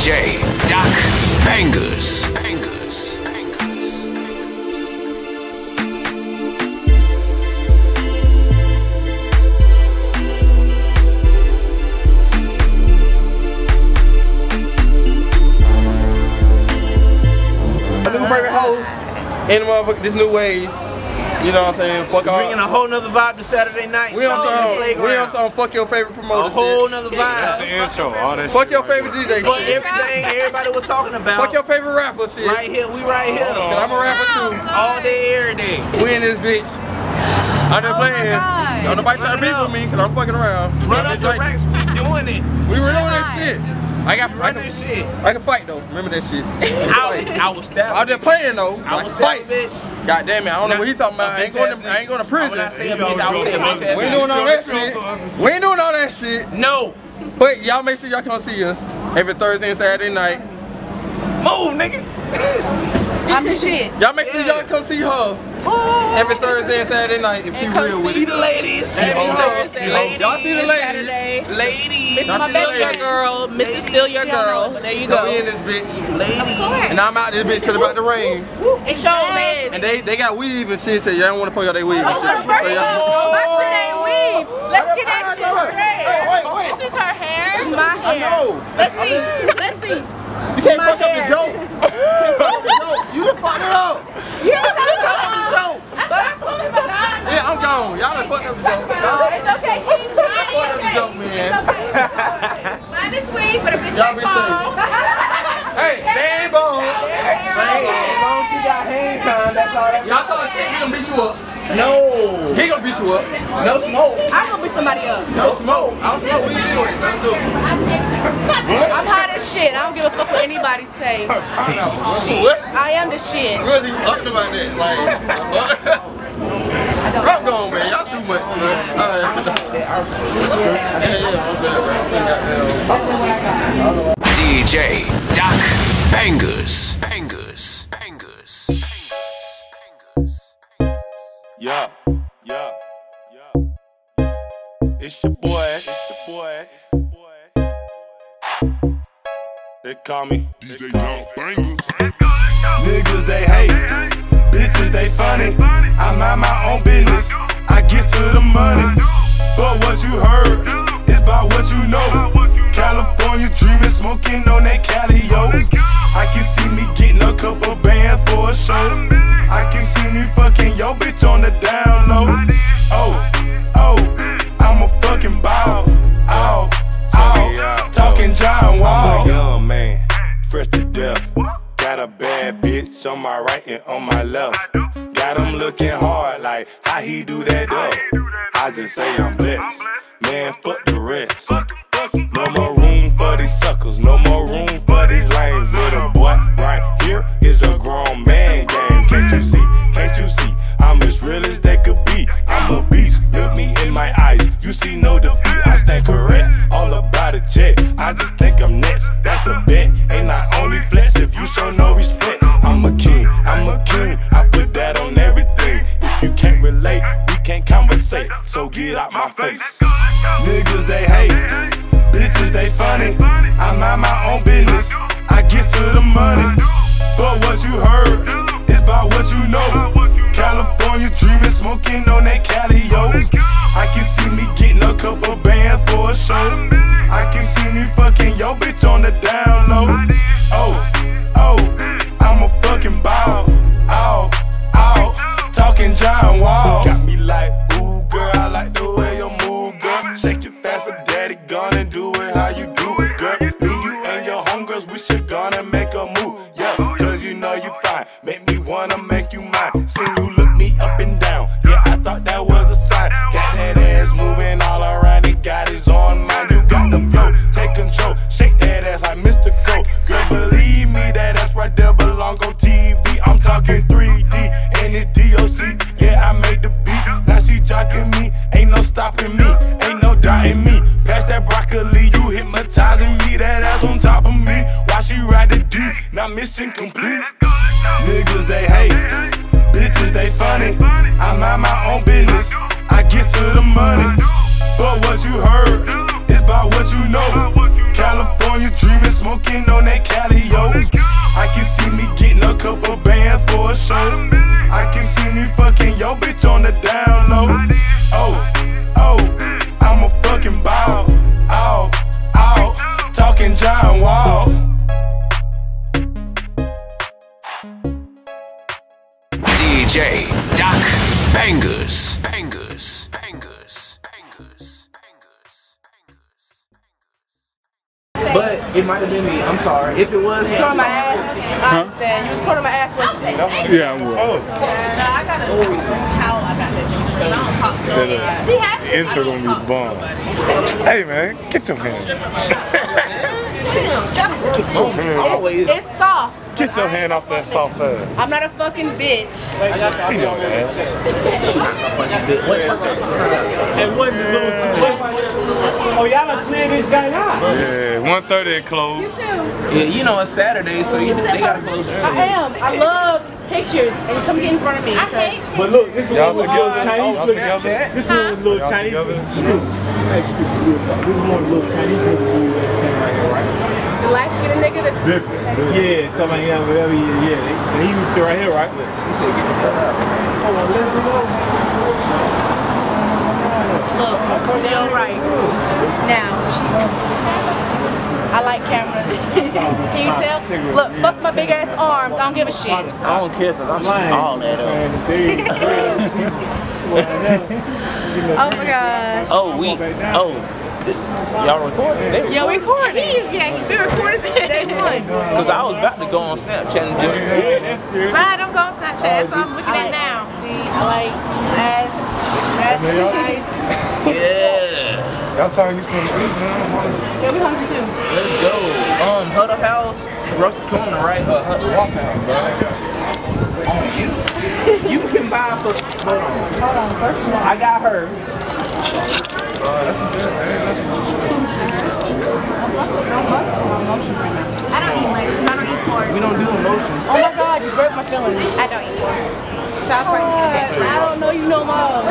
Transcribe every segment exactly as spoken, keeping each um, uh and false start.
J Doc Bangerz. Bangerz. Bangerz. New favorite hoes in the motherfucker, this new ways. You know what I'm saying? Fuck all. Bringing a whole nother vibe to Saturday night. We on some, we on some fuck your favorite promoter. A whole shit. nother vibe. That's the intro. All that Fuck shit your favorite G J Fuck shit. everything everybody was talking about. Fuck your favorite rapper shit. Right here, we right here. Cause I'm a rapper too. All day, every day. We in this bitch. I'm just playing. Don't nobody try to beef with me cause I'm fucking around. Run up the racks, we doing it. We were doing that shit. I got I can, shit. I can fight though. Remember that shit. I, I was stabbing. I was just playing though. I I was can fight. bitch. God damn it, I don't know what he's talking about. I ain't going to, I ain't going to prison. When I say a bitch, I was saying bitch ass. We ain't doing all that shit. We ain't doing all that shit. No. But y'all make sure y'all come see us every Thursday and Saturday night. Move, nigga. I'm the shit. Y'all make sure y'all come see her every Thursday and Saturday night if she real with See it. the ladies. Ladies. Y'all see the ladies. Ladies. This is my Y'all see the baby your ladies. girl. Missus Still Your Girl. There you Go go. in this bitch. Ladies. And I'm out this bitch because it's about to rain. And show Liz. And they they got weave and shit, so y'all don't want to fuck out they weave. Oh, So y'all- my shit ain't weave. Let's get that shit straight. Hey, wait, wait. This is her hair. This is my I hair. know. Let's see. Let's see. You can't fuck up the joke. You can't fuck up the joke. You done fucked it up. You Fuck up the joke. I'm pulling behind me. Yeah, I'm gone. Y'all done fucked up the joke. No, it's okay. Keep Fucked up the joke, man. Mine this week, but a bitch Y'all ain't be ball. Hey, they ain't ball. As long as you got hang time, that's all that Y'all talk shit, we gonna beat you up. No. He gonna beat you up. No smoke. I'm gonna beat somebody up. No smoke. I don't smoke weed anyways. Let's do it. I'm hot as shit. I don't give a fuck what anybody say. What? I am the shit. What is he talking about that? Like, what? I'm going, man. Y'all too much, man. Alright. Yeah, yeah, I'm good, bro. D J Doc Bangerz. Bangerz. Bangerz. Bangerz. Yeah, yeah, yeah. It's your boy, it's your boy, it's your boy. They call me D J Doc Bangerz. Niggas they hate, bitches they funny. I mind my own business, I get to the money. But what you heard is about what you know. California dreaming, smoking on that Cali, yo. I can see me getting a couple bands for a show. I can see me fucking yo bitch on the down low. Oh, oh, I'm a fucking ball. Oh, oh, talking John Wall. I'm a young man, fresh to death. Got a bad bitch on my right and on my left. Got him looking hard like how he do that though. I just say I'm blessed, man, fuck the rest. No more room for these suckers, no more room for these lames. Little boy, right here is a grown man game. Can't you see, can't you see, I'm as real as they could be. I'm a beast, look me in my eyes, you see no defeat. I stand correct, all about a check, I just think I'm next, that's a bet. Ain't I only flex if you show no respect. I'm a king, I'm a king, I put that on everything. If you can't relate, we can't conversate, so get out my face. Niggas they hate, bitches they funny. I mind my own business, I get to the money. But what you heard is about what you know. California dreaming, smoking on that Cali, yo. I can see me getting a couple bands for a show. I can see me fucking yo bitch on the down low. Oh, oh, I'm a fucking ball. Oh, oh, talking John Wall. Got me like, ooh girl, I like the way you move, girl. Shake it fast for daddy, gonna do it how you do it, girl. Me, you and your homegirls, we should gonna make a move, yeah. Cause you know you fine, make me wanna make you mine. See you look me up and down, yeah, I thought that was a sign. Got that ass moving all around, it got his on mine. You got the flow, take control, shake that ass like Mister Cole. Girl, believe me, that ass right there belong on T V. I'm talking three D, and it's D O C, yeah, I made the beat. Now she jocking me, ain't no stopping me, ain't no doubting me. Pass that broccoli, you hypnotizing me, that ass on top of me. While she ride the D, now mission complete. Niggas they hate, bitches they funny. I mind my own business, I get to the money. But what you heard is about what you know. California dreaming, smoking smoking on that Cali, yo. I can see me getting a couple bands for a show. I can see me fucking yo bitch on the down low. Oh, oh, I'm a fucking ball. Ow, ow, talking John Wall. D J Doc Bangerz. Bangerz. Bangerz. Bangerz. Bangerz. Bangerz. But it might have been me. I'm sorry. If it was me, Corner I'm my sorry. ass. I understand. You was corner my ass, wasn't it? Yeah, I will. No, I gotta how I got this. I don't talk to her. She has to. Intro gonna be bomb. Hey man, get your hand. Always. It's, it's soft. Get your hand off that soft ass. I'm not a fucking bitch. You know that. And what the little what, oh y'all done cleared this joint out. Yeah, one thirty it closed. Yeah, you know it's Saturday, so you, they gotta close early. I am. I love pictures, and you come get in front of me. But look, this is Y'all one together? little Chinese Y'all food. together? This is one little Y'all Chinese together? food. Scoop. Hey, Scoop, real talk. This is one little Chinese food right here, right? The light skinned nigga that Yeah, somebody yeah, whatever, yeah, yeah. And he was still right here, right? He said get the hell out. Hold on, let me know. look to your right. Now, I like cameras. Can you tell? Look, fuck my big ass arms. I don't give a shit. I don't care because I'm lying. All that up. Oh my gosh. Oh, we. Oh. Y'all recording? Yeah, we recording. Yeah, we recording since day one. Because I was about to go on Snapchat and just. Yeah, that's serious. I don't go on Snapchat. That's what I'm looking at now. See, I like ass. Ass is nice. Yeah. Y'all trying to get some to eat, man? Yeah, we hungry too. Let's go. Um, Huddle House, Rusty Corner, right? Uh, Huddle Walk House, bro. Oh, you, you can buy for. Hold on. Hold on, first one. I got her. Uh, that's some good, man. That's I don't eat much. I don't eat pork. We don't do emotions. Oh my god, you broke my feelings. I don't eat pork. Stop right here. I don't know you no more. I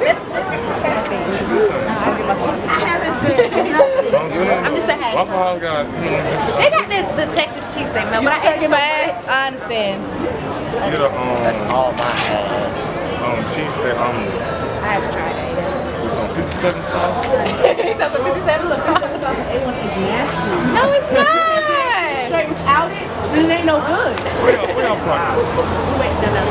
haven't said nothing. I'm just saying, hey. Waffle House got, They got the, the Texas cheesesteak, man. But I try to get my ass. I understand. get a, um, Oh my god. um, cheesesteak omelet. I haven't tried it. With some fifty-seven sauce. That's what fifty-seven look like. No, it's not. Straight without it, then it ain't no good. Where y'all, where y'all park? Wait, no, no.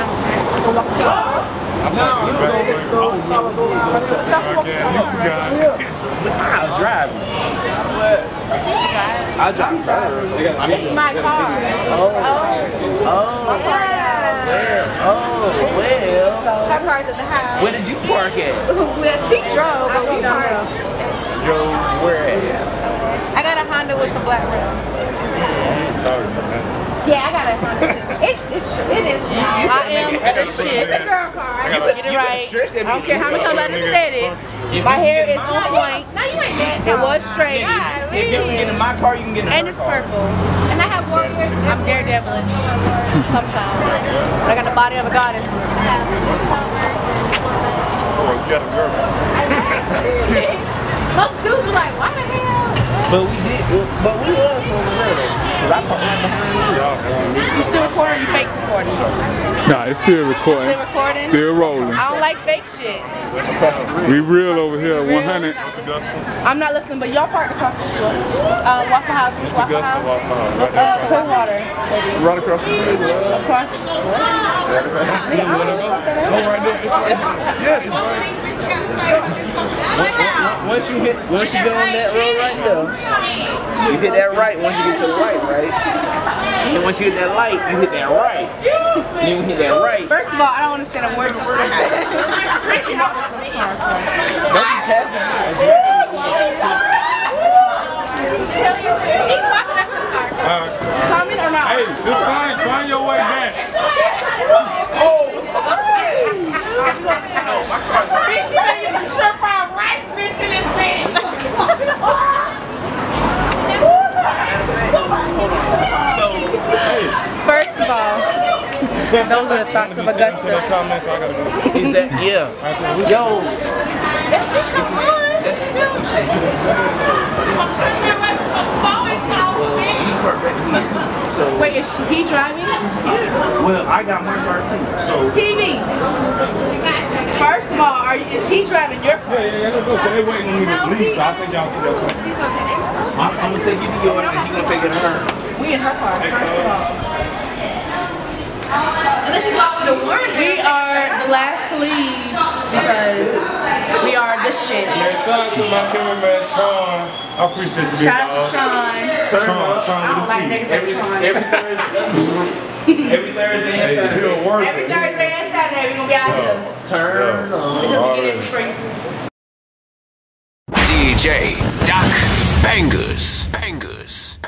I'm not good, baby. Again, you forgot. I'll drive you. I'll drive you. It's my car. Oh. Oh. Well. Oh. Well. Her car's at the house. Where did you park at? Well, she drove, but we parked. Drove where at? I got a Honda with some black rims. Yeah, I got a Honda. It's, it's, it is. I am the shit. It's a girl car. I gotta get it right. I don't care how many times I just said it. My hair is on point. No, you ain't that. It was straight. If you can get in my car, you can get in And her it's car. purple. And I have warriors. I'm daredevilish. Sometimes. But I got the body of a goddess. Oh, you got a girl. Most dudes be like, why the hell? But we did, but we was over there though. Cause I parked right behind you. You still recording or you fake recording? Nah, it's still recording. Still recording? Still rolling. I don't like fake shit. We real over here, Real? one hundred. I'm not listening, but y'all parked across the street. Uh, Waffle House. Which Waffle Augusta House? Waffle House. Right Uh, there. Clearwater. Right across the street. Across. Right across the street. You wanna go? Go right there. It's right. Yeah, it's right. Once you hit, once you get on that road right there, you hit that right. Once you get to the right, right. And once you hit that light, you hit that right. And you hit that right. First of all, I don't understand a word you're saying. He's walking us in the car. Coming or not? Hey, just find, find your way back. Bitch, she making some shrimp fried rice, bitch, in this thing. So, First of all, those are the thoughts of Augusta. is that yeah? Yo, If she come on, she's still. So Wait, is he driving? well, I got my car too. So T V. First of all, are, is he driving your car? Yeah, yeah, let's go. So they waiting on me to leave, so I'll take y'all to their car. I'm, I'm gonna take you to yours, and he gonna take it to her. We in her car. First of all. Unless you go with the warrant. We are the last to leave because we are this shit. Man, shout out to my cameraman, Tron. I appreciate you, big Shout out to dog. Sean. Tron, Tron I don't with like a T. niggas named Sean. Every Thursday, every Thursday and Hey, Saturday. he'll work. Every Thursday and Saturday we gonna be out here. Turn on. Because we get it for free. D J Doc Bangerz. Bangerz.